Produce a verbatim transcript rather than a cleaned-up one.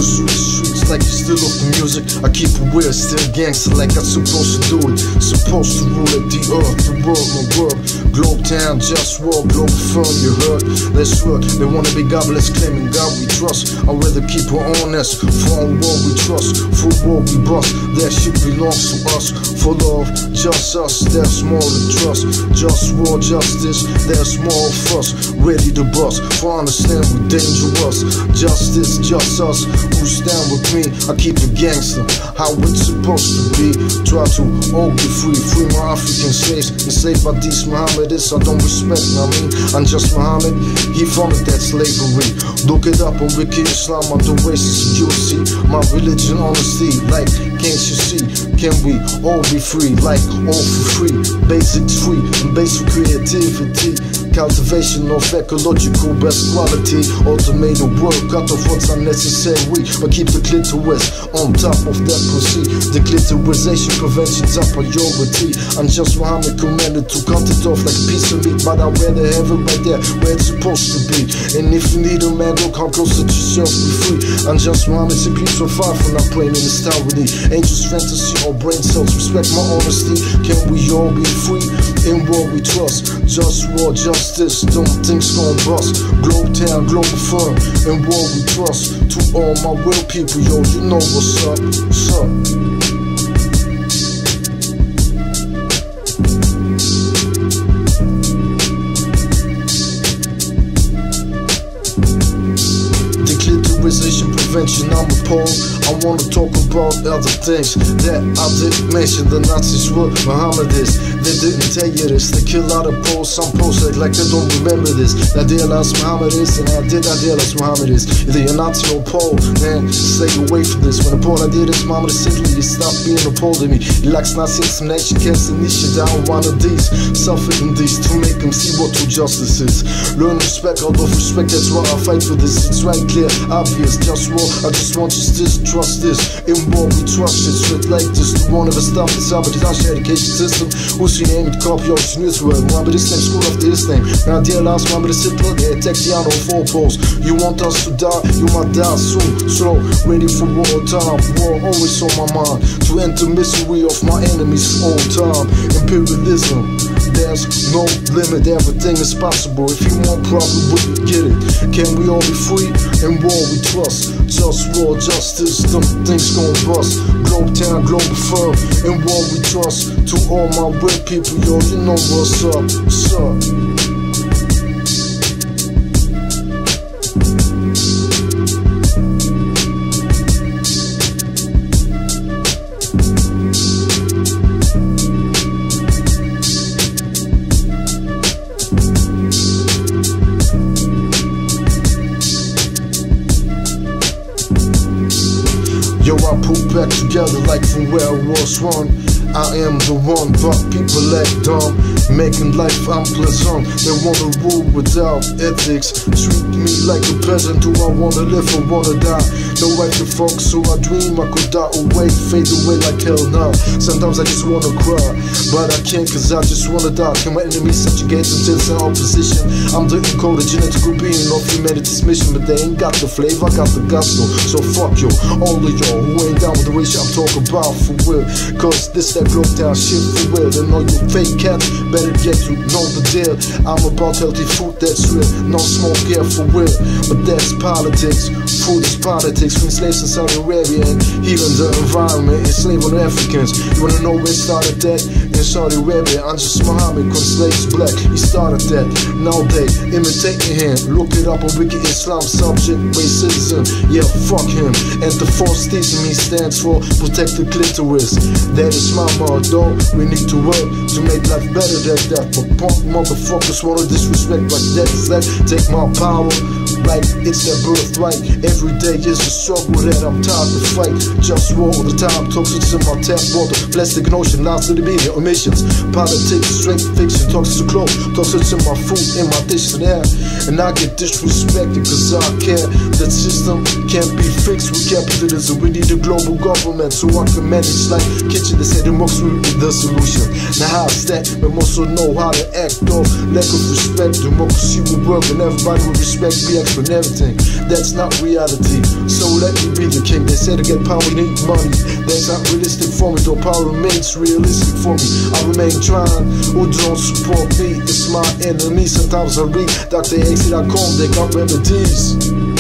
Cruise through the streets like you still off the music. I keep it weird, still gangster like I'm supposed to do it. Supposed to rule at the earth, the world, my world. Globe town, JustWar, Globalfirm, you heard? Let's work, they wanna be godless, claiming God we trust. I'd rather keep it honest, for on war we trust. For war we bust, that shit belongs to us. For love, just us, there's more to trust. JustWar, justice, there's more of us. Ready to bust, for understand we're dangerous. Justice, just us, who stand with me. I keep it gangster, how it's supposed to be. Try to all be free, free my African slaves. Enslaved by these Mohammedists, I don't respect, I mean, I'm just Muhammad, he founded that slavery. Look it up on Wiki Islam, I'm the racist, you'll see. My religion, honesty, like, can't you see? Can we all be free, like, all for free? Basics free, and basic creativity. Cultivation of ecological best quality. Automated work, cut off what's unnecessary, but keep the clitoris on top of that pussy. The clitorisation prevention's a priority. I'm just Muhammad commanded to cut it off like a piece of meat, but I'd rather have it right there where it's supposed to be. And if you need a man, go come closer to yourself, be free. I'm just Muhammad, C P so far from not praying in this tower. Angels, fantasy, or brain cells, respect my honesty. Can we all be free in what we trust? JustWar, justice, don't think's gon' bust. Globe town, Globalfirm, in what we trust. To all my real people, yo, you know what's up, what's up. Prevention, I'm appalled. I wanna talk about other things that I didn't mention. The Nazis were Mohammedists. They didn't tell you this. They kill out of Poles. Some Poles act like they don't remember this. I realize Mohammedists, and I did I realize Mohammedists. Either you're Nazi or Pole, man, stay away from this. When a Pole I did this, Mohammed simply you stop being a Pole to me. He likes Nazi explanation, can't niche down one of these. Suffering these to make them see what true justice is. Learn respect, out of respect, that's why I fight for this. It's right clear, obvious, just war. I just want you to trust this. In war we trust it, straight like this. The one of us stop the sabotage education system. Who's your name? It copy your news word. Mohammed is name, school after his name. Now dear last Mohammed is Hitler, they attack the on four poles. You want us to die, you might die soon. Slow, ready for war time. War always on my mind. To enter misery of my enemies for all time. Imperialism, there's no limit, everything is possible. If you want, probably wouldn't get it. Can we all be free? In war we trust. JustWar, justice, them things gon' bust. Globe town, Globalfirm, in war we trust. To all my real people, yo, you know what's up, what's up. Yo, I put back together like from where I was one. I am the one, but people act dumb, making life unpleasant. They wanna rule without ethics. Treat me like a peasant. Do I wanna live or wanna die? No right to fuck, so I dream I could die away, fade away like hell now. Sometimes I just wanna cry, but I can't cause I just wanna die. Can my enemies subjugate until it's in opposition? I'm the encoded genetical being of humanity's mission, but they ain't got the flavor, I got the gusto. So fuck you, all of y'all who ain't down with the race I'm talking about for real. Cause this that globe town shit for real. And all you fake cats better get to know the deal. I'm about healthy food that's real, no smoke here for real. But that's politics, food is politics. Free slaves in Saudi Arabia and healing the environment, enslaving Africans. You wanna know where it started that? In Saudi Arabia, I'm just Muhammad, cause slaves black, he started that. Now they imitating him, look it up on Wiki Islam, subject racism. Yeah, fuck him. And the false theism he stands for, protect the clitoris. That is my motto, we need to work to make life better than that. But punk motherfuckers wanna disrespect like that. It's like, take my power, like it's their birthright. Every day is a struggle that I'm tired to fight. JustWar all the time, toxic in my tap water. Plastic and ocean, lies to the media, emissions. Politics, straight fiction, toxic clothes. Toxic in my food, in my dishes and air. And I get disrespected cause I care. That system can't be fixed with capitalism. We need a global government so I can manage like kitchen. They say democracy will be the solution. Now how's that? We must also know how to act though. Lack of respect, democracy will work and everybody will respect me. life and everything. That's not reality, so let me be the king. They say to get power we need money. That's not realistic for me, though power remains realistic for me. I remain trying, who don't support me, it's my enemy. Sometimes I read Doctor X T dot com, they got remedies.